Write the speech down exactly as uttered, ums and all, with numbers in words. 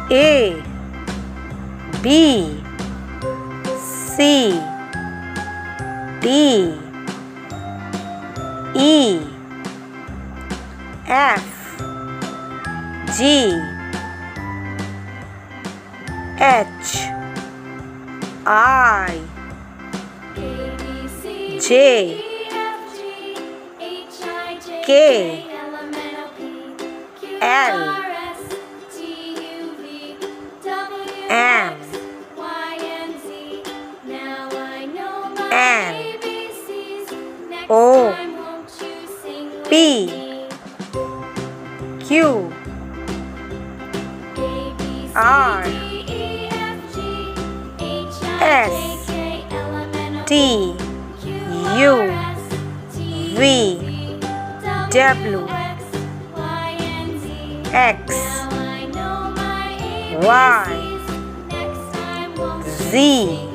A B C D E F G H I J K L M N O P Q R S T U V W X Y Z